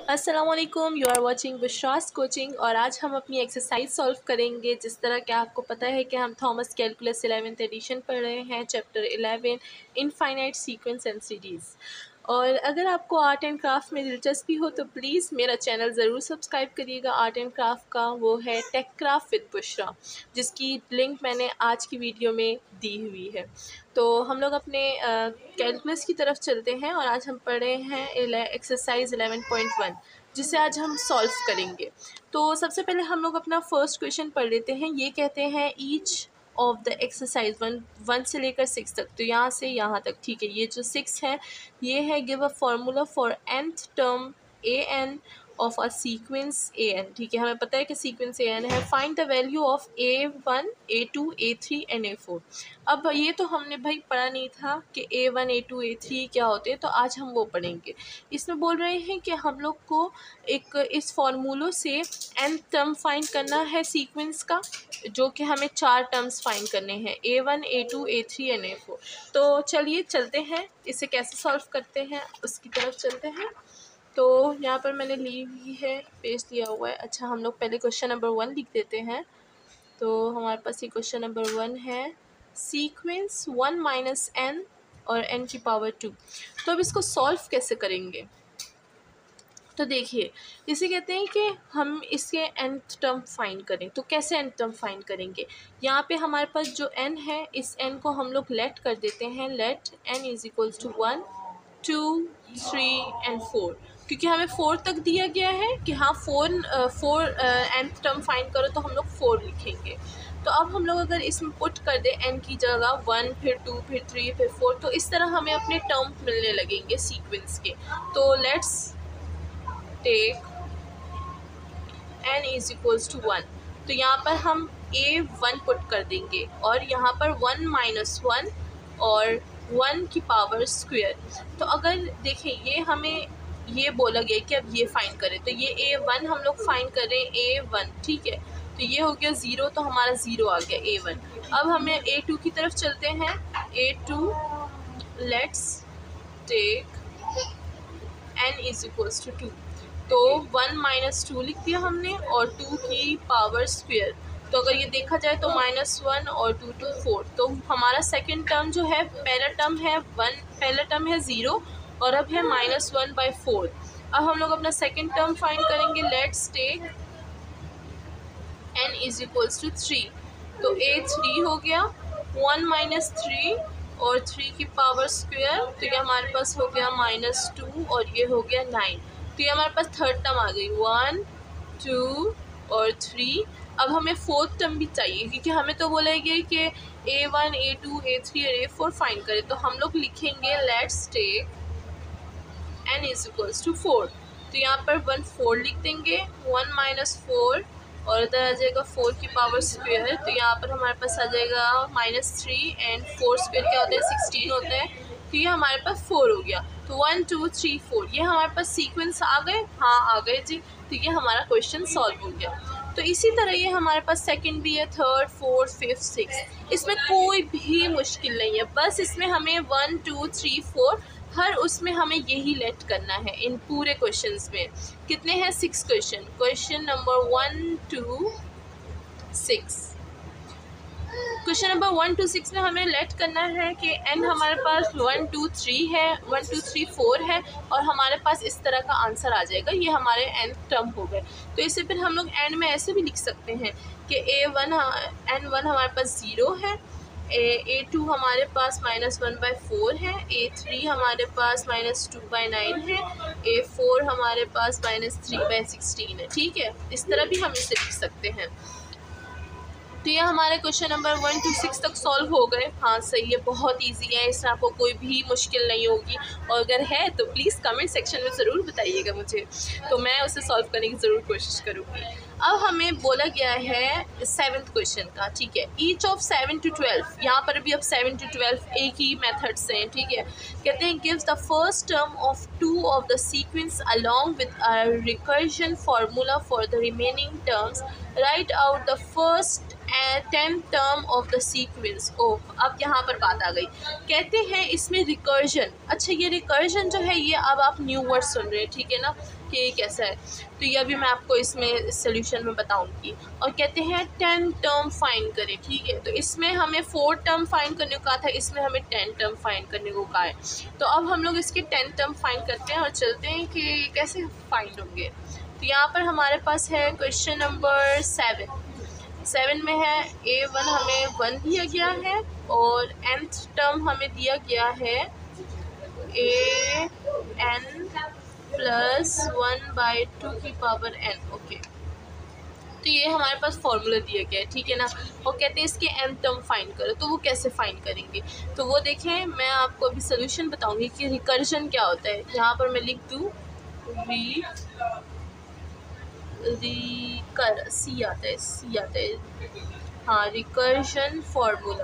अस्सलाम वालेकुम, you are watching Bushra's coaching. और आज हम अपनी एक्सरसाइज सॉल्व करेंगे। जिस तरह कि आपको पता है कि हम थॉमस कैलकुलस 11th एडिशन पढ़ रहे हैं, chapter 11 infinite sequence and series. और अगर आपको आर्ट एंड क्राफ्ट में दिलचस्पी हो तो प्लीज़ मेरा चैनल ज़रूर सब्सक्राइब करिएगा आर्ट एंड क्राफ्ट का। वो है टेक क्राफ्ट विद बुशरा, जिसकी लिंक मैंने आज की वीडियो में दी हुई है। तो हम लोग अपने कैलकुलस की तरफ चलते हैं और आज हम पढ़ रहे हैं एक्सरसाइज 11.1, जिसे आज हम सॉल्व करेंगे। तो सबसे पहले हम लोग अपना फर्स्ट क्वेश्चन पढ़ लेते हैं। ये कहते हैं each of the exercise one से लेकर 6 तक, तो यहाँ से यहाँ तक, ठीक है। ये जो 6 है ये है give a formula for nth term a n of a sequence a n, ठीक है। हमें पता है कि सीक्वेंस ए एन है। Find the value of A1 A2 A3 and A4। अब ये तो हमने भाई पढ़ा नहीं था कि A1 A2 A3 क्या होते हैं, तो आज हम वो पढ़ेंगे। इसमें बोल रहे हैं कि हम लोग को एक इस फार्मूलों से n टर्म फाइंड करना है सीक्वेंस का, जो कि हमें 4 टर्म्स फाइंड करने हैं, A1 A2 A3 and A4। तो चलिए चलते हैं, इसे कैसे सॉल्व करते हैं उसकी तरफ चलते हैं। तो यहाँ पर मैंने ली हुई है, पेज दिया हुआ है। अच्छा, हम लोग पहले क्वेश्चन नंबर 1 लिख देते हैं। तो हमारे पास ये क्वेश्चन नंबर 1 है, सीक्वेंस 1 माइनस n और n की पावर 2। तो अब इसको सॉल्व कैसे करेंगे? तो देखिए, इसे कहते हैं कि हम इसके nth टर्म फाइंड करें। तो कैसे nth टर्म फाइंड करेंगे? यहाँ पे हमारे पास जो n है, इस n को हम लोग लेट कर देते हैं। Let n is equals to 1 2 3 and 4, क्योंकि हमें 4 तक दिया गया है कि हाँ 4 nth टर्म फाइंड करो, तो हम लोग 4 लिखेंगे। तो अब हम लोग अगर इसमें पुट कर दें n की जगह 1 फिर 2 फिर 3 फिर 4, तो इस तरह हमें अपने टर्म मिलने लगेंगे सीक्वेंस के। तो let's take n is equals to 1। तो यहाँ पर हम A1 पुट कर देंगे और यहाँ पर 1 माइनस 1 और 1 की पावर स्क्वायर। तो अगर देखें, ये हमें ये बोला गया कि अब ये फाइंड करें, तो ये A1 हम लोग फाइंड कर रहे हैं, A1, ठीक है। तो ये हो गया 0, तो हमारा 0 आ गया A1। अब हमें A2 की तरफ चलते हैं। A2 let's take n is equals to 2। तो 1 माइनस 2 लिख दिया हमने और 2 की पावर स्क्वायर। तो अगर ये देखा जाए तो -1 और 2 to 4। तो हमारा सेकंड टर्म जो है, पहला टर्म है 1, पहला टर्म है 0 और अब है -1/4। अब हम लोग अपना सेकंड टर्म फाइंड करेंगे। Let's take n is equals to 3। तो A3 हो गया 1 माइनस 3 और 3 की पावर स्क्वायर। तो ये हमारे पास हो गया -2 और ये हो गया 9। तो ये हमारे पास थर्ड टर्म आ गई 1 2 और 3। अब हमें फोर्थ टर्म भी चाहिए, क्योंकि हमें तो बोला गया कि A1 A2 A3 और A4 फाइंड करें। तो हम लोग लिखेंगे let's take n is equals to 4। तो यहाँ पर 1 4 लिख देंगे, 1 माइनस 4 और इधर आ जाएगा 4 की पावर स्क्वायर। तो यहाँ पर हमारे पास आ जाएगा -3 एंड 4 स्क्वायर क्या होता है, 16 होता है। तो ये हमारे पास 4 हो गया। तो 1 2 3 4 ये हमारे पास सीक्वेंस आ गए। हाँ आ गए जी। तो ये हमारा क्वेश्चन सॉल्व हो गया। तो इसी तरह ये हमारे पास सेकंड भी है, थर्ड फोर्थ फिफ्थ सिक्स। इसमें कोई भी मुश्किल नहीं है, बस इसमें हमें 1 2 3 4 हर उसमें हमें यही लेट करना है। इन पूरे क्वेश्चंस में कितने हैं, 6 question. Question number 1 to 6, question number 1 to 6 में हमें लेट करना है कि n हमारे पास 1 2 3 है, 1 2 3 4 है और हमारे पास इस तरह का आंसर आ जाएगा। ये हमारे n टर्म हो गए। तो इसे फिर हम लोग n में ऐसे भी लिख सकते हैं कि n1 हमारे पास 0 है, A2 हमारे पास -1/4 है, A3 हमारे पास -2/9 है, A4 हमारे पास -3/16 है, ठीक है। इस तरह भी हम इसे लिख सकते हैं। तो ये हमारे क्वेश्चन नंबर 1 to 6 तक सॉल्व हो गए। हाँ सही है, बहुत इजी है, इसमें आपको कोई भी मुश्किल नहीं होगी। और अगर है तो प्लीज़ कमेंट सेक्शन में ज़रूर बताइएगा मुझे, तो मैं उसे सॉल्व करने की ज़रूर कोशिश करूँगी। अब हमें बोला गया है 7th क्वेश्चन का, ठीक है। ईच ऑफ 7 to 12, यहाँ पर भी अब 7 to 12 एक ही मेथड से हैं, ठीक है। कहते हैं gives the first term of 2 of the sequence along with a recursion formula for the remaining terms, write out the first 10th term of the sequence of. अब यहाँ पर बात आ गई, कहते हैं इसमें रिकर्जन। अच्छा, ये रिकर्जन जो है ये अब आप न्यू वर्ड सुन रहे हैं, ठीक है ना, कि ये कैसा है, तो ये अभी मैं आपको इसमें सोल्यूशन में बताऊंगी। और कहते हैं 10 टर्म फाइंड करें, ठीक है, तो इसमें हमें 4 टर्म फाइंड करने को कहा था, इसमें हमें 10 टर्म फाइंड करने को कहा है। तो अब हम लोग इसके 10 टर्म फाइंड करते हैं और चलते हैं कि कैसे फाइंड होंगे। तो यहाँ पर हमारे पास है क्वेश्चन नंबर 7 में है A1 हमें 1 दिया गया है और nth टर्म हमें दिया गया है an प्लस 1/2 की पावर n। ओके, तो ये हमारे पास फॉर्मूला दिया गया है, ठीक है ना। और कहते हैं इसके nth टर्म फाइंड करो, तो वो कैसे फाइंड करेंगे, तो वो देखें, मैं आपको अभी सोल्यूशन बताऊंगी कि रिकर्जन क्या होता है। यहाँ पर मैं लिख दूँ सी आता है, हाँ, रिकर्जन फॉर्मूला।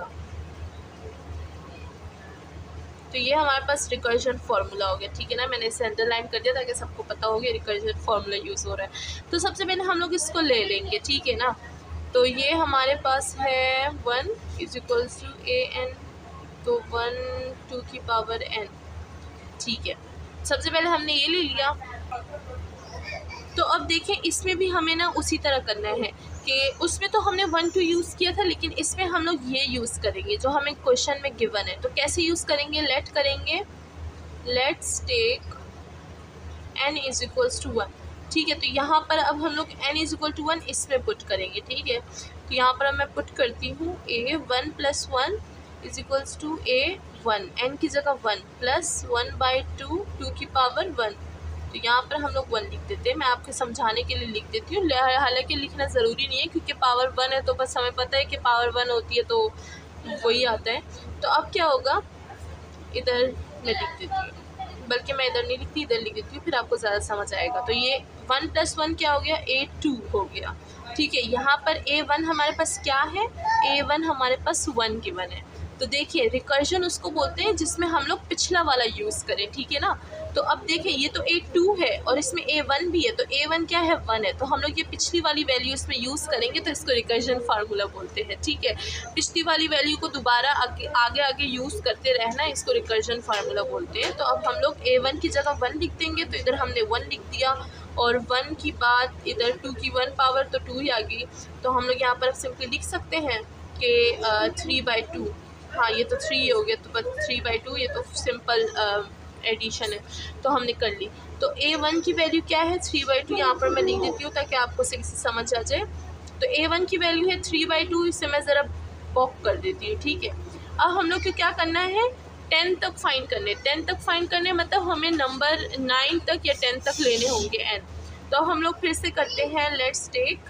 तो ये हमारे पास रिकर्जन फार्मूला हो गया, ठीक है ना। मैंने इसे अंडरलाइन कर दिया ताकि सबको पता हो गया रिकर्जन फार्मूला यूज़ हो रहा है। तो सबसे पहले हम लोग इसको ले लेंगे, ठीक है ना। तो ये हमारे पास है 1 = an, तो 1 2 की पावर n, ठीक है। सबसे पहले हमने ये ले लिया। तो अब देखें इसमें भी हमें ना उसी तरह करना है कि उसमें तो हमने 1 2 यूज़ किया था, लेकिन इसमें हम लोग ये यूज़ करेंगे जो हमें क्वेश्चन में गिवन है। तो कैसे यूज़ करेंगे, लेट्स टेक n = 1, ठीक है। तो यहाँ पर अब हम लोग n = 1 इसमें पुट करेंगे, ठीक है। तो यहाँ पर मैं पुट करती हूँ A1 + 1 = A1, n की जगह 1 प्लस 1/2 2 की पावर 1। तो यहाँ पर हम लोग 1 लिख देते हैं, मैं आपके समझाने के लिए लिख देती हूँ, हालांकि लिखना ज़रूरी नहीं है क्योंकि पावर 1 है तो बस हमें पता है कि पावर 1 होती है तो वही आता है। तो अब क्या होगा, इधर मैं लिख देती हूँ, बल्कि मैं इधर नहीं लिखती, इधर लिख देती हूँ, फिर आपको ज़्यादा समझ आएगा। तो ये 1 + 1 क्या हो गया, A2 हो गया, ठीक है। यहाँ पर A1 हमारे पास क्या है, A1 हमारे पास 1 गिवन है। तो देखिए रिकर्जन उसको बोलते हैं जिसमें हम लोग पिछला वाला यूज़ करें, ठीक है ना। तो अब देखें ये तो A2 है और इसमें A1 भी है, तो A1 क्या है, 1 है, तो हम लोग ये पिछली वाली वैल्यू इसमें यूज़ करेंगे, तो इसको रिकर्जन फार्मूला बोलते हैं, ठीक है। पिछली वाली वैल्यू को दोबारा आगे यूज़ करते रहना, इसको रिकर्जन फार्मूला बोलते हैं। तो अब हम लोग A1 की जगह 1 लिख देंगे, तो इधर हमने 1 लिख दिया और 1 की बाद इधर 2 की 1 पावर तो 2 ही आ गई। तो हम लोग यहाँ पर सिंपली लिख सकते हैं कि 3/2, हाँ ये तो 3 हो गया, तो बस 3/2, ये तो सिंपल एडिशन है, तो हमने कर ली। तो A1 की वैल्यू क्या है, 3/2, यहाँ पर मैं लिख देती हूँ ताकि आपको सही से समझ आ जाए। तो A1 की वैल्यू है 3/2, इसे मैं ज़रा पॉप कर देती हूँ, ठीक है। अब हम लोग को क्या करना है, 10 तक फाइंड करने, 10 तक फाइंड करने मतलब हमें नंबर 9 तक या 10 तक लेने होंगे n। तो हम लोग फिर से करते हैं, लेट्स टेक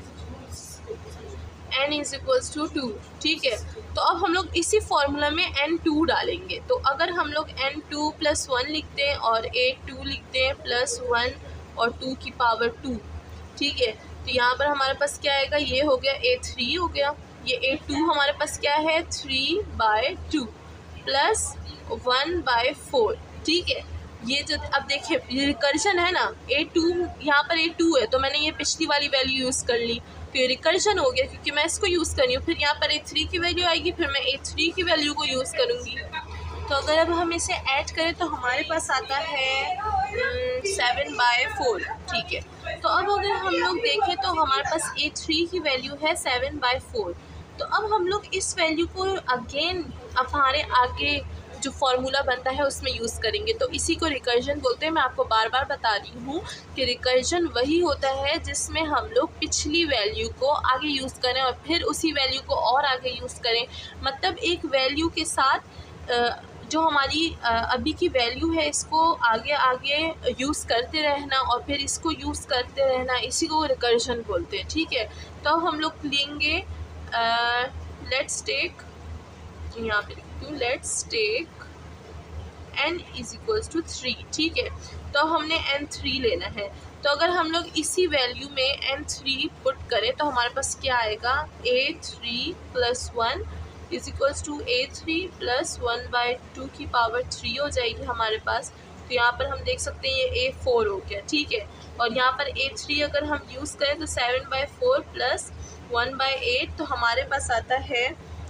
n = 2, ठीक है। तो अब हम लोग इसी फॉर्मूला में n2 डालेंगे। तो अगर हम लोग n2 + 1 लिखते हैं और A2 लिखते हैं प्लस 1 और 2 की पावर 2, ठीक है। तो यहाँ पर हमारे पास क्या आएगा, ये हो गया A3 हो गया, ये A2 हमारे पास क्या है 3/2 प्लस 1/4, ठीक है। ये जो अब देखिए ये रिकर्जन है ना, A2 यहाँ पर A2 है तो मैंने ये पिछली वाली वैल्यू यूज़ कर ली, तो ये रिकर्जन हो गया क्योंकि मैं इसको यूज़ कर रही हूँ। फिर यहाँ पर A3 की वैल्यू आएगी, फिर मैं A3 की वैल्यू को यूज़ करूँगी। तो अगर अब हम इसे ऐड करें तो हमारे पास आता है 7/4, ठीक है। तो अब अगर हम लोग देखें तो हमारे पास A3 की वैल्यू है 7/4। तो अब हम लोग इस वैल्यू को अगेन हमारे आगे जो फार्मूला बनता है उसमें यूज़ करेंगे, तो इसी को रिकर्जन बोलते हैं। मैं आपको बार बार बता रही हूँ कि रिकर्जन वही होता है जिसमें हम लोग पिछली वैल्यू को आगे यूज़ करें और फिर उसी वैल्यू को और आगे यूज़ करें। मतलब एक वैल्यू के साथ जो हमारी अभी की वैल्यू है इसको आगे आगे यूज़ करते रहना और फिर इसको यूज़ करते रहना, इसी को रिकर्जन बोलते हैं, ठीक है। तो हम लोग लेंगे लेट्स टेक, यहाँ पे लिखती हूँ, लेट्स टेक n = 3, ठीक है। तो हमने n3 लेना है। तो अगर हम लोग इसी वैल्यू में n3 पुट करें तो हमारे पास क्या आएगा, A3 + 1 = A3 + 1/2 की पावर 3 हो जाएगी हमारे पास। तो यहाँ पर हम देख सकते हैं ये A4 हो गया, ठीक है। और यहाँ पर A3 अगर हम यूज़ करें तो 7/4 प्लस 1/8, तो हमारे पास आता है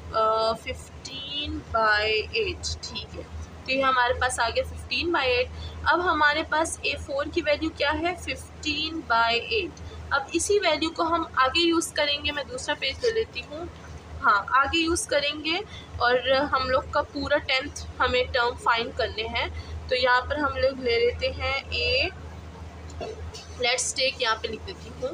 15/8। ठीक है, तो ये हमारे पास आ गया 15/8। अब हमारे पास A4 की वैल्यू क्या है, 15/8। अब इसी वैल्यू को हम आगे यूज़ करेंगे। मैं दूसरा पेज ले लेती हूँ। हाँ, आगे यूज़ करेंगे और हम लोग का पूरा 10th हमें टर्म फाइंड करने हैं। तो यहाँ पर हम लोग ले लेते हैं लेट्स टेक, यहाँ पे लिख देती हूँ,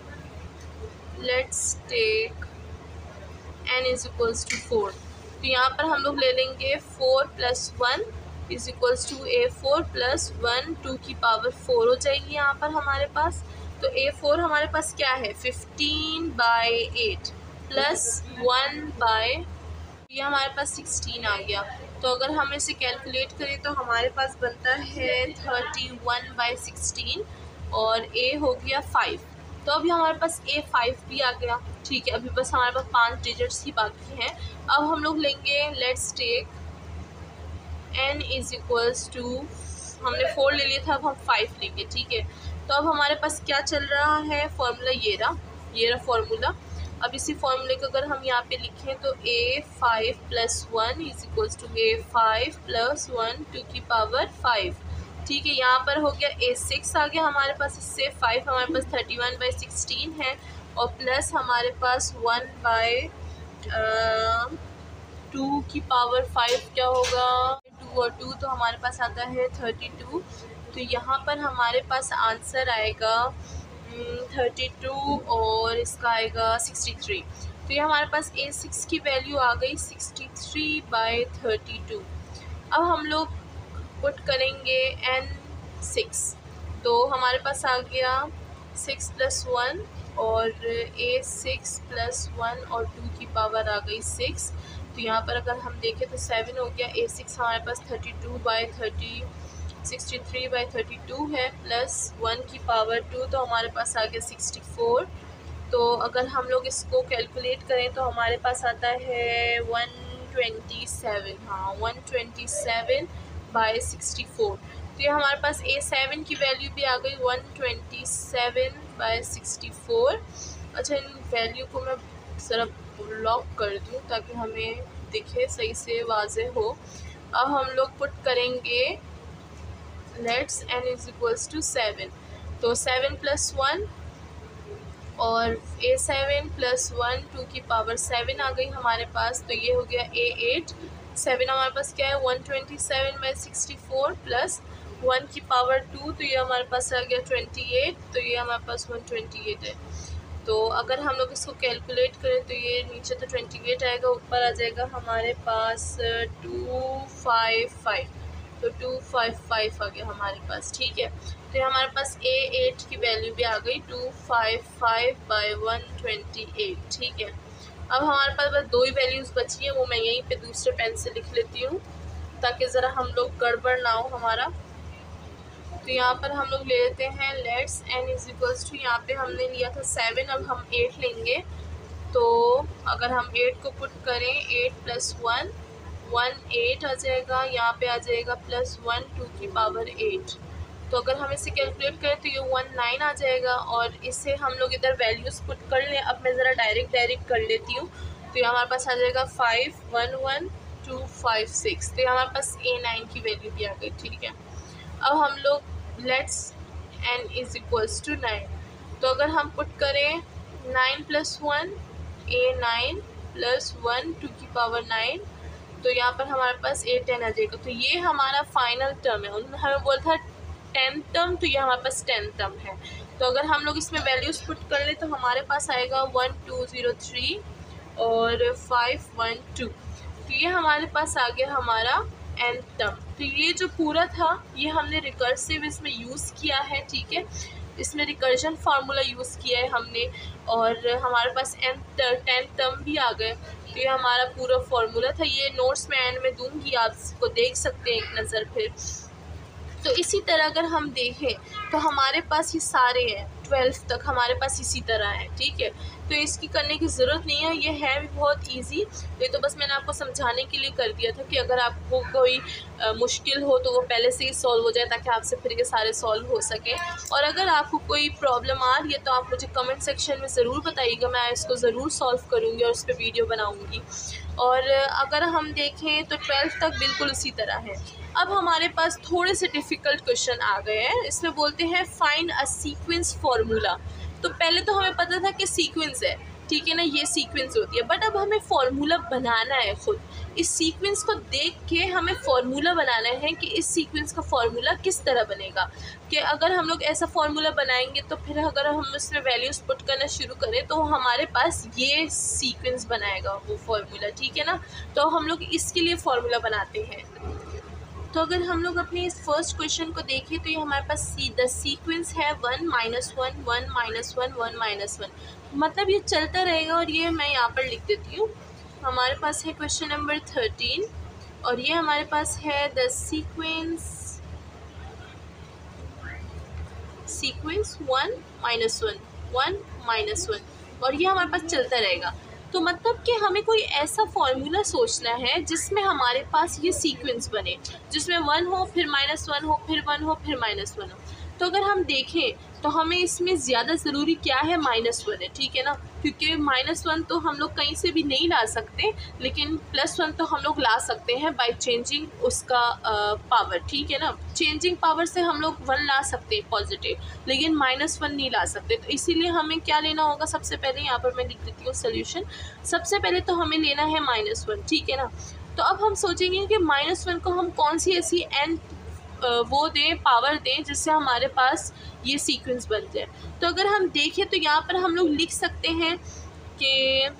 let's take n is equals to 4। तो यहाँ पर हम लोग ले लेंगे 4 + 1 इज इक्वल्स टू A4 + 1 2 की पावर 4 हो जाएगी यहाँ पर हमारे पास। तो A4 हमारे पास क्या है, 15/8 प्लस 1/, ये हमारे पास 16 आ गया। तो अगर हम इसे कैलकुलेट करें तो हमारे पास बनता है 31/16 और A हो गया 5। तो अभी हमारे पास A5 भी आ गया। ठीक है, अभी बस हमारे पास 5 डिजिट्स ही बाकी हैं। अब हम लोग लेंगे, let's take n is equals to, हमने 4 ले लिया था, अब हम 5 लेंगे। ठीक है, तो अब हमारे पास क्या चल रहा है, फॉर्मूला ये रहा फॉर्मूला। अब इसी फॉर्मूले को अगर हम यहाँ पे लिखें तो A5 + 1 is equals to A5 + 1 2 की पावर 5। ठीक है, यहाँ पर हो गया A6 आ गया हमारे पास, इससे 5 हमारे पास 31/16 है और प्लस हमारे पास 1/2 की पावर 5 क्या होगा, 2 और 2 तो हमारे पास आता है 32। तो यहाँ पर हमारे पास आंसर आएगा 32 और इसका आएगा 63। तो ये हमारे पास A6 की वैल्यू आ गई 63/32। अब हम लोग पुट करेंगे n6, तो हमारे पास आ गया 6 + 1 और A6 + 1 और 2 की पावर आ गई 6। तो यहाँ पर अगर हम देखें तो 7 हो गया। A6 हमारे पास 63/32 है प्लस 1 की पावर 2, तो हमारे पास आ गया 64। तो अगर हम लोग इसको कैलकुलेट करें तो हमारे पास आता है 127। हाँ, 127/64। तो ये हमारे पास A7 की वैल्यू भी आ गई 127/64। अच्छा, इन वैल्यू को मैं ज़रा लॉक कर दूँ ताकि हमें दिखे सही से, वाज़ेह हो। अब हम लोग पुट करेंगे let's n is equals to 7। तो 7 + 1 और A7 + 1 2 की पावर 7 आ गई हमारे पास। तो ये हो गया A8। 7 हमारे पास क्या है, 127/64 प्लस 1 की पावर 2, तो ये हमारे पास आ गया 28। तो ये हमारे पास 128 है। तो अगर हम लोग इसको कैलकुलेट करें तो ये नीचे तो 28 आएगा, ऊपर आ जाएगा हमारे पास 255। तो 255 आ गया हमारे पास। ठीक है, तो हमारे पास A8 की वैल्यू भी आ गई 255/128। ठीक है, अब हमारे पास बस 2 ही वैल्यूज़ बची हैं, वो मैं यहीं पे दूसरे पेन से लिख लेती हूँ ताकि ज़रा हम लोग गड़बड़ ना हो हमारा। तो यहाँ पर हम लोग ले लेते हैं let's n is equals to, यहाँ पे हमने लिया था 7, अब हम 8 लेंगे। तो अगर हम 8 को पुट करें, 8 + 1 8 आ जाएगा, यहाँ पे आ जाएगा प्लस 1 2 की पावर 8। तो अगर हम इसे कैलकुलेट करें तो ये 19 आ जाएगा और इसे हम लोग इधर वैल्यूज़ पुट कर लें। अब मैं ज़रा डायरेक्ट कर लेती हूँ। तो ये हमारे पास आ जाएगा 511256। तो ये हमारे पास A9 की वैल्यू भी आ गई। ठीक है, अब हम लोग let's n is equals to 9। तो अगर हम पुट करें 9 + 1 A9 + 1 2 की पावर 9, तो यहाँ पर हमारे पास A10 आ जाएगा। तो ये हमारा फाइनल टर्म है। उन्होंने हमें बोला था 10th टर्म, तो ये हमारे पास 10th टर्म है। तो अगर हम लोग इसमें वैल्यूज़ पुट कर ले तो हमारे पास आएगा 1203 और 512। तो ये हमारे पास आ गया हमारा nth टर्म। तो ये जो पूरा था ये हमने रिकर्सिव इसमें यूज़ किया है। ठीक है, इसमें रिकर्जन फार्मूला यूज़ किया है हमने और हमारे पास 10th टर्म भी आ गए। तो ये हमारा पूरा फार्मूला था। ये नोट्स में एंड में दूंगी, आप इसको देख सकते हैं एक नज़र फिर। तो इसी तरह अगर हम देखें तो हमारे पास ये सारे हैं 12 तक हमारे पास इसी तरह है, ठीक है। तो इसकी करने की ज़रूरत नहीं है, ये है भी बहुत इजी। ये तो बस मैंने आपको समझाने के लिए कर दिया था कि अगर आपको कोई मुश्किल हो तो वो पहले से ही सॉल्व हो जाए ताकि आपसे फिर ये सारे सॉल्व हो सके। और अगर आपको कोई प्रॉब्लम आ रही है तो आप मुझे कमेंट सेक्शन में ज़रूर बताइएगा, मैं इसको ज़रूर सॉल्व करूँगी और उस पर वीडियो बनाऊँगी। और अगर हम देखें तो 12 तक बिल्कुल उसी तरह है। अब हमारे पास थोड़े से डिफ़िकल्ट क्वेश्चन आ गए हैं। इसमें बोलते हैं फाइंड अ सीक्वेंस फार्मूला। तो पहले तो हमें पता था कि सीक्वेंस है, ठीक है ना, ये सीक्वेंस होती है, बट अब हमें फार्मूला बनाना है खुद। इस सीक्वेंस को देख के हमें फार्मूला बनाना है कि इस सीक्वेंस का फार्मूला किस तरह बनेगा। कि अगर हम लोग ऐसा फार्मूला बनाएंगे तो फिर अगर हम उसमें वैल्यूज़ पुट करना शुरू करें तो हमारे पास ये सीक्वेंस बनाएगा वो फार्मूला, ठीक है ना। तो हम लोग इसके लिए फार्मूला बनाते हैं। तो अगर हम लोग अपने इस फर्स्ट क्वेश्चन को देखें तो ये हमारे पास द सीक्वेंस है 1 - 1 1 - 1 1 - 1, मतलब ये चलता रहेगा। और ये मैं यहाँ पर लिख देती हूँ। हमारे पास है क्वेश्चन नंबर 13 और ये हमारे पास है द सीक्वेंस 1 - 1 1 - 1 और ये हमारे पास चलता रहेगा। तो मतलब कि हमें कोई ऐसा फार्मूला सोचना है जिसमें हमारे पास ये सीक्वेंस बने, जिसमें 1 हो फिर -1 हो फिर 1 हो फिर -1 हो। तो अगर हम देखें तो हमें इसमें ज़्यादा ज़रूरी क्या है, -1 है, ठीक है ना, क्योंकि -1 तो हम लोग कहीं से भी नहीं ला सकते, लेकिन +1 तो हम लोग ला सकते हैं बाय चेंजिंग उसका पावर, ठीक है ना। चेंजिंग पावर से हम लोग 1 ला सकते हैं पॉजिटिव, लेकिन -1 नहीं ला सकते। तो इसीलिए हमें क्या लेना होगा, सबसे पहले यहाँ पर मैं लिख देती हूँ सोल्यूशन। सबसे पहले तो हमें लेना है -1, ठीक है ना। तो अब हम सोचेंगे कि -1 को हम कौन सी ऐसी n वो दें, पावर दें, जिससे हमारे पास ये सीक्वेंस बन जाए। तो अगर हम देखें तो यहाँ पर हम लोग लिख सकते हैं कि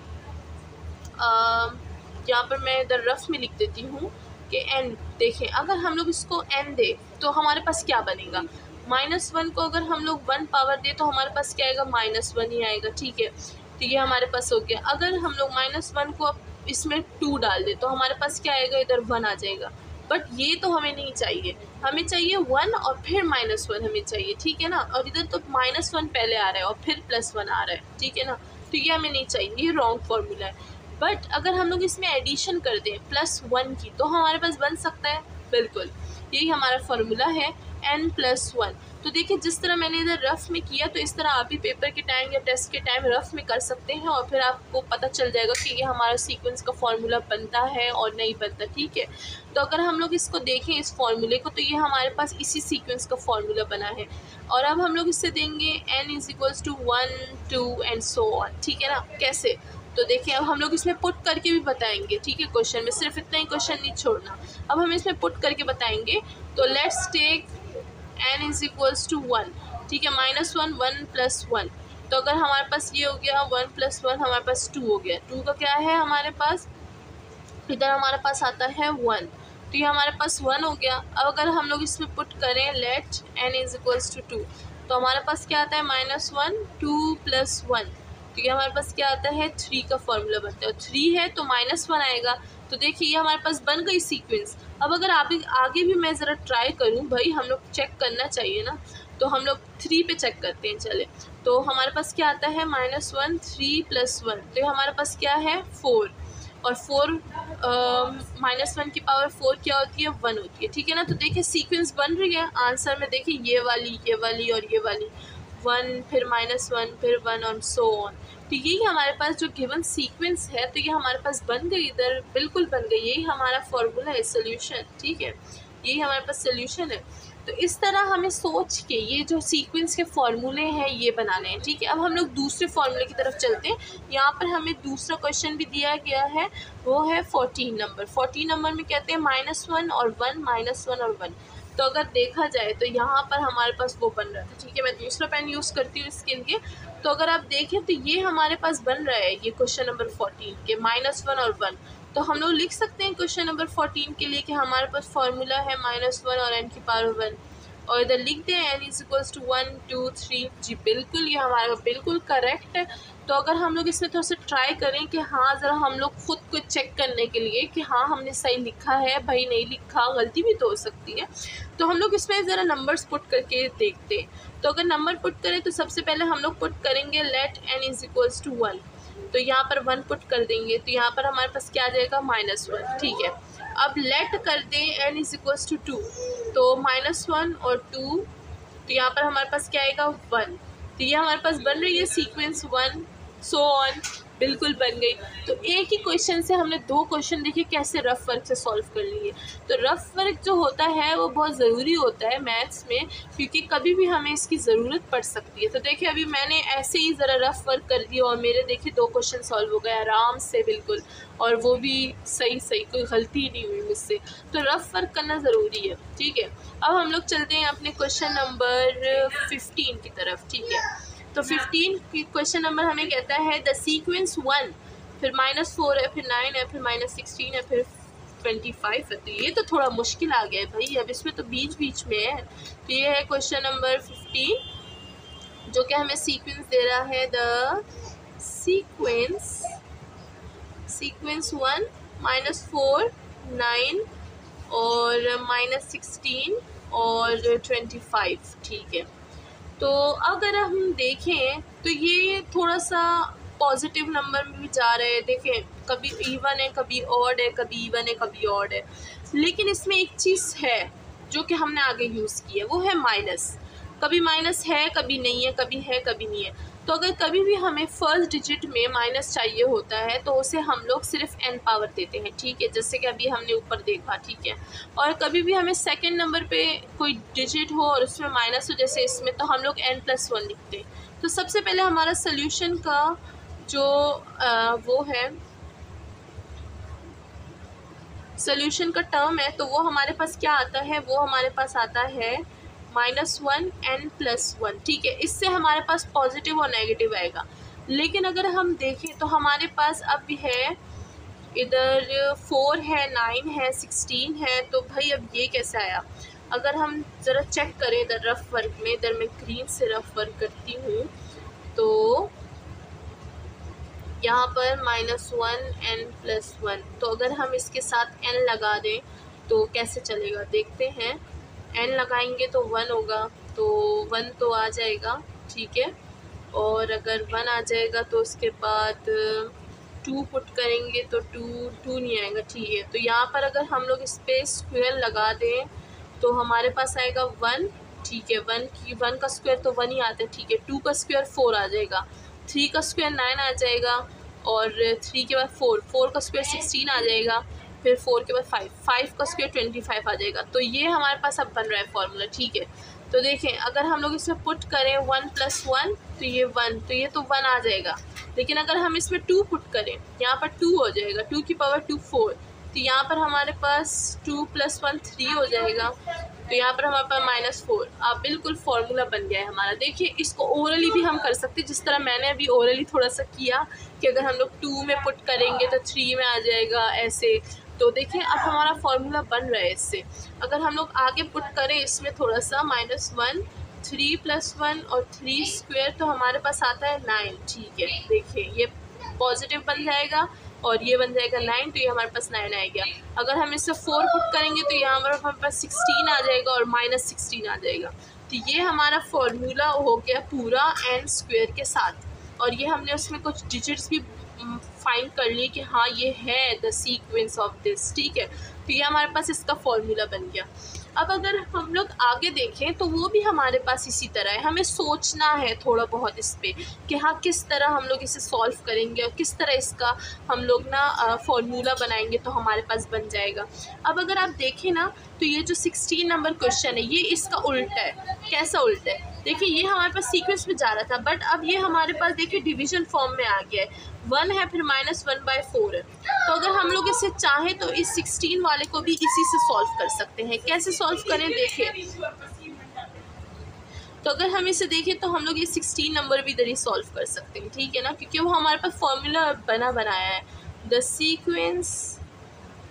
यहाँ पर मैं इधर रफ में लिख देती हूँ कि n, देखें अगर हम लोग इसको n दे तो हमारे पास क्या बनेगा। -1 को अगर हम लोग 1 पावर दे तो हमारे पास क्या आएगा, -1 ही आएगा, ठीक है। तो ये हमारे पास हो गया। अगर हम लोग -1 को इसमें 2 डाल दे तो हमारे पास क्या आएगा, इधर 1 आ जाएगा। बट ये तो हमें नहीं चाहिए, हमें चाहिए 1 और फिर -1 हमें चाहिए, ठीक है ना। और इधर तो -1 पहले आ रहा है और फिर +1 आ रहा है, ठीक है ना। तो ये हमें नहीं चाहिए, ये रॉन्ग फार्मूला है। बट अगर हम लोग इसमें एडिशन कर दें +1 की तो हमारे पास बन सकता है, बिल्कुल यही हमारा फार्मूला है n+1। तो देखिए जिस तरह मैंने इधर रफ़ में किया तो इस तरह आप भी पेपर के टाइम या टेस्ट के टाइम रफ़ में कर सकते हैं और फिर आपको पता चल जाएगा कि ये हमारा सीक्वेंस का फार्मूला बनता है और नहीं बनता, ठीक है। तो अगर हम लोग इसको देखें इस फार्मूले को तो ये हमारे पास इसी सीक्वेंस का फार्मूला बना है। और अब हम लोग इससे देंगे n = 1 2 एंड सो ऑन, ठीक है ना। कैसे, तो देखिए अब हम लोग इसमें पुट करके भी बताएंगे, ठीक है। क्वेश्चन में सिर्फ इतना ही क्वेश्चन नहीं छोड़ना, अब हम इसमें पुट करके बताएंगे। तो लेट्स टेक n = 1, ठीक है, -1 1 + 1। तो अगर हमारे पास ये हो गया 1 + 1 हमारे पास 2 हो गया। 2 का क्या है हमारे पास, इधर हमारे पास आता है 1, तो ये हमारे पास 1 हो गया। अब अगर हम लोग इसमें पुट करें लेट n = 2 तो हमारे पास क्या आता है, -1 2 + 1, तो ये हमारे पास क्या आता है, 3 का फार्मूला बनता है। और 3 है तो -1 आएगा। तो देखिए ये हमारे पास बन गई सीक्वेंस। अब अगर आगे भी मैं ज़रा ट्राई करूं, भाई हम लोग चेक करना चाहिए ना, तो हम लोग 3 पे चेक करते हैं। चले तो हमारे पास क्या आता है, -1 3 + 1, तो ये हमारे पास क्या है 4, और 4 -1 की पावर 4 क्या होती है, 1 होती है, ठीक है ना। तो देखिए सीक्वेंस बन रही है आंसर में, देखिए ये वाली और ये वाली, 1 फिर -1 फिर 1 और सो ऑन। तो यही हमारे पास जो गिवन सीक्वेंस है, तो ये हमारे पास बन गई, इधर बिल्कुल बन गई। यही हमारा फॉर्मूला है, सोल्यूशन, ठीक है, यही हमारे पास सोल्यूशन है। तो इस तरह हमें सोच के ये जो सीक्वेंस के फार्मूले हैं ये बनाने हैं, ठीक है। अब हम लोग दूसरे फार्मूले की तरफ चलते हैं। यहाँ पर हमें दूसरा क्वेश्चन भी दिया गया है, वो है 14 नंबर। 14 नंबर में कहते हैं -1 और 1 -1 और 1। तो अगर देखा जाए तो यहाँ पर हमारे पास वो बन रहा था, ठीक है। मैं दूसरा पेन यूज़ करती हूँ इसके लिए। तो अगर आप देखें तो ये हमारे पास बन रहा है, ये क्वेश्चन नंबर 14 के -1 और 1। तो हम लोग लिख सकते हैं क्वेश्चन नंबर 14 के लिए कि हमारे पास फार्मूला है -1 और n की पावर 1। और इधर लिख दें n इज इक्वल्स टू 1 2 3। जी बिल्कुल, ये हमारा बिल्कुल करेक्ट है। तो अगर हम लोग इसमें थोड़ा सा ट्राई करें कि हाँ ज़रा हम लोग ख़ुद को चेक करने के लिए कि हाँ हमने सही लिखा है, भाई नहीं लिखा, गलती भी तो हो सकती है, तो हम लोग इसमें ज़रा नंबर्स पुट करके देखते हैं। तो अगर नंबर पुट करें तो सबसे पहले हम लोग पुट करेंगे let n is equals to 1। तो यहाँ पर 1 पुट कर देंगे, तो यहाँ पर हमारे पास क्या आ जाएगा -1। ठीक है, अब लेट कर दें n इज इक्वल्स टू 2, तो -1 और 2, तो यहाँ पर हमारे पास क्या आएगा 1। तो ये हमारे पास बन रही है सीक्वेंस 1 सो ऑन, बिल्कुल बन गई। तो एक ही क्वेश्चन से हमने 2 क्वेश्चन देखिए कैसे रफ वर्क से सॉल्व कर लिए। तो रफ वर्क जो होता है वो बहुत ज़रूरी होता है मैथ्स में, क्योंकि कभी भी हमें इसकी ज़रूरत पड़ सकती है। तो देखिए अभी मैंने ऐसे ही ज़रा रफ वर्क कर दिया और मेरे देखिए 2 क्वेश्चन सॉल्व हो गए आराम से बिल्कुल, और वो भी सही, कोई गलती ही नहीं हुई मुझसे। तो रफ वर्क करना ज़रूरी है। ठीक है, अब हम लोग चलते हैं अपने क्वेश्चन नंबर 15 की तरफ। ठीक है, तो 15 की क्वेश्चन नंबर हमें कहता है द सीक्वेंस 1, फिर -4 है, फिर 9 है, फिर -16 है, फिर 25 है। तो ये तो थोड़ा मुश्किल आ गया है भाई, अब इसमें तो बीच बीच में है। तो ये है क्वेश्चन नंबर 15, जो कि हमें सीक्वेंस दे रहा है द सीक्वेंस 1 -4 9 और -16 और 25। ठीक है, तो अगर हम देखें तो ये थोड़ा सा पॉजिटिव नंबर में भी जा रहे हैं। देखें कभी इवन है, कभी ऑड है, कभी इवन है, कभी ऑड है, लेकिन इसमें एक चीज़ है जो कि हमने आगे यूज़ की है, वो है माइनस। कभी माइनस है, कभी नहीं है, कभी है, कभी नहीं है। तो अगर कभी भी हमें फर्स्ट डिजिट में माइनस चाहिए होता है तो उसे हम लोग सिर्फ n पावर देते हैं। ठीक है, जैसे कि अभी हमने ऊपर देखा। ठीक है, और कभी भी हमें सेकंड नंबर पे कोई डिजिट हो और उसमें माइनस हो, जैसे इसमें, तो हम लोग n+1 लिखते हैं। तो सबसे पहले हमारा सोल्यूशन का जो वो है सोल्यूशन का टर्म है, तो वो हमारे पास क्या आता है, वो हमारे पास आता है -1 n+1। ठीक है, इससे हमारे पास पॉजिटिव और नेगेटिव आएगा। लेकिन अगर हम देखें तो हमारे पास अब है इधर 4 है, 9 है, 16 है, तो भाई अब ये कैसे आया। अगर हम ज़रा चेक करें इधर रफ वर्क में, इधर मैं ग्रीन से रफ वर्क करती हूँ, तो यहाँ पर -1 n+1, तो अगर हम इसके साथ n लगा दें तो कैसे चलेगा देखते हैं। n लगाएंगे तो 1 होगा, तो 1 तो आ जाएगा। ठीक है, और अगर 1 आ जाएगा तो उसके बाद 2 पुट करेंगे तो 2 नहीं आएगा। ठीक है, तो यहाँ पर अगर हम लोग इस पर स्क्वायर लगा दें तो हमारे पास आएगा 1। ठीक है, 1 का स्क्वायर तो 1 ही आता है। ठीक है, 2 का स्क्वायर 4 आ जाएगा, 3 का स्क्वायर 9 आ जाएगा, और 3 के बाद 4 का स्क्वायर 16 आ जाएगा, फिर 4 के बाद 5 का स्क्वायर 25 आ जाएगा। तो ये हमारे पास अब बन रहा है फॉर्मूला। ठीक है, तो देखें अगर हम लोग इसमें पुट करें 1+1, तो ये 1, तो ये तो 1 आ जाएगा। लेकिन अगर हम इसमें 2 पुट करें, यहाँ पर 2 हो जाएगा, 2 की पावर 2 4, तो यहाँ पर हमारे पास 2 + 1 3 हो जाएगा, तो यहाँ पर हमारे पास -4। अब बिल्कुल फार्मूला बन गया है हमारा। देखिए इसको ओरली भी हम कर सकते हैं, जिस तरह मैंने अभी ओरली थोड़ा सा किया कि अगर हम लोग 2 में पुट करेंगे तो 3 में आ जाएगा, ऐसे। तो देखिए अब हमारा फार्मूला बन रहा है इससे। अगर हम लोग आगे पुट करें इसमें थोड़ा सा -1 3 + 1 और 3 स्क्वायर, तो हमारे पास आता है 9। ठीक है, देखिए ये पॉजिटिव बन जाएगा और ये बन जाएगा 9, तो ये हमारे पास 9 आ गया। अगर हम इससे 4 पुट करेंगे तो यहाँ पर हमारे पास 16 आ जाएगा और -16 आ जाएगा। तो ये हमारा फॉर्मूला हो गया पूरा n² के साथ, और ये हमने उसमें कुछ डिजिट्स भी फाइंड कर लिए कि हाँ ये है द सीक्वेंस ऑफ दिस। ठीक है, तो ये हमारे पास इसका फॉर्मूला बन गया। अब अगर हम लोग आगे देखें तो वो भी हमारे पास इसी तरह है। हमें सोचना है थोड़ा बहुत इस पर कि हाँ किस तरह हम लोग इसे सॉल्व करेंगे और किस तरह इसका हम लोग ना फॉर्मूला बनाएंगे तो हमारे पास बन जाएगा। अब अगर आप देखें ना तो ये जो 16 नंबर क्वेश्चन है ये इसका उल्टा है। कैसा उल्टा है? देखिए ये हमारे पास सीक्वेंस में जा रहा था, बट अब ये हमारे पास देखिए डिवीजन फॉर्म में आ गया है। 1 है फिर -1/4 है। तो अगर हम लोग इसे चाहें तो इस 16 वाले को भी इसी से सॉल्व कर सकते हैं। कैसे सॉल्व करें देखें, तो अगर हम इसे देखें तो हम लोग ये 16 नंबर भी इधर ही सॉल्व कर सकते हैं। ठीक है ना, क्योंकि वो हमारे पास फॉर्मूला बनाया है द सीक्वेंस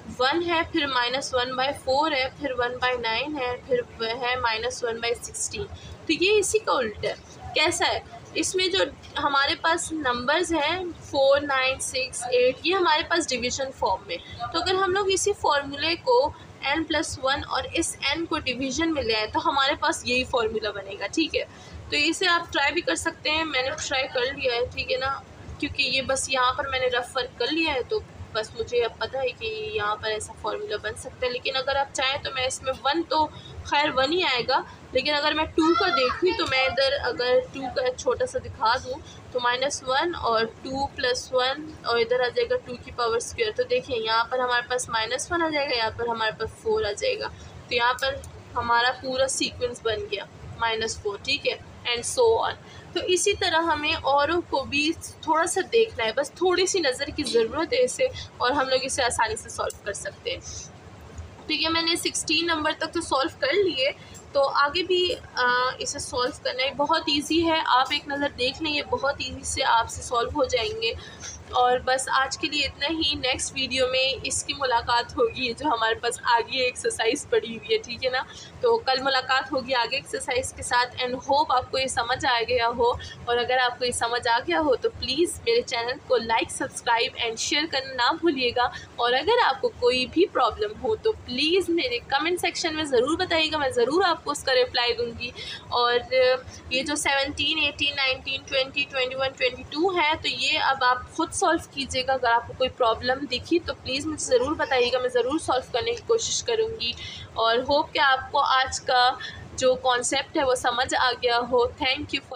1 है, फिर -1/4 है, फिर 1/9 है, फिर है -1/16। तो ये इसी का उल्टा है। कैसा है? इसमें जो हमारे पास नंबर्स हैं 4, 9, 6, 8, ये हमारे पास डिवीज़न फॉर्म में। तो अगर हम लोग इसी फॉर्मूले को n+1 और इस n को डिवीज़न में ले आए तो हमारे पास यही फॉर्मूला बनेगा, ठीक है। तो इसे आप ट्राई भी कर सकते हैं, मैंने ट्राई कर लिया है, ठीक है ना, क्योंकि ये बस यहाँ पर मैंने रफ वर्क कर लिया है तो बस मुझे अब पता है कि यहाँ पर ऐसा फॉर्मूला बन सकता है। लेकिन अगर आप चाहें तो मैं इसमें 1 तो खैर 1 ही आएगा, लेकिन अगर मैं 2 का देखूँ तो मैं इधर अगर 2 का छोटा सा दिखा दूँ तो -1 और 2 + 1 और इधर आ जाएगा 2 की पावर स्क्वायर। तो देखिए यहाँ पर हमारे पास -1 आ जाएगा, यहाँ पर हमारे पास 4 आ जाएगा। तो यहाँ पर हमारा पूरा सीक्वेंस बन गया -4, ठीक है, एंड सो ऑन। तो इसी तरह हमें औरों को भी थोड़ा सा देखना है, बस थोड़ी सी नज़र की ज़रूरत है इसे, और हम लोग इसे आसानी से सॉल्व कर सकते हैं। तो ये मैंने 16 नंबर तक तो सॉल्व कर लिए, तो आगे भी इसे सॉल्व करना है, बहुत इजी है, आप एक नज़र देख लें, ये बहुत इजी से आपसे सॉल्व हो जाएंगे। और बस आज के लिए इतना ही। नेक्स्ट वीडियो में इसकी मुलाकात होगी जो हमारे पास आगे एक्सरसाइज पड़ी हुई है, ठीक है ना। तो कल मुलाकात होगी आगे एक्सरसाइज के साथ, एंड होप आपको ये समझ आ गया हो। और अगर आपको ये समझ आ गया हो तो प्लीज़ मेरे चैनल को लाइक, सब्सक्राइब एंड शेयर करना ना भूलिएगा। और अगर आपको कोई भी प्रॉब्लम हो तो प्लीज़ मेरे कमेंट सेक्शन में ज़रूर बताइएगा, मैं ज़रूर आपको उसका रिप्लाई दूँगी। और ये जो 17, 18, 19, 20, 21, 22 है, तो ये अब आप खुद सॉल्व कीजिएगा। अगर आपको कोई प्रॉब्लम दिखी तो प्लीज़ मुझे ज़रूर बताइएगा, मैं ज़रूर सॉल्व करने की कोशिश करूँगी। और होप कि आपको आज का जो कॉन्सेप्ट है वो समझ आ गया हो। Thank you for